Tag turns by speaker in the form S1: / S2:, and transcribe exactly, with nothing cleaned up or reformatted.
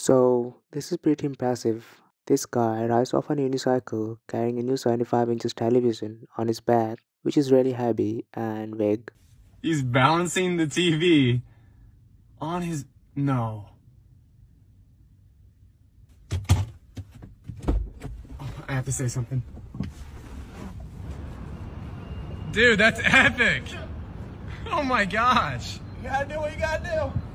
S1: So, this is pretty impressive. This guy rides off on a unicycle carrying a new seventy-five inches television on his back, which is really heavy and big.
S2: He's balancing the T V on his... No. I have to say something. Dude, that's epic! Oh my gosh!
S3: You gotta do what you gotta do.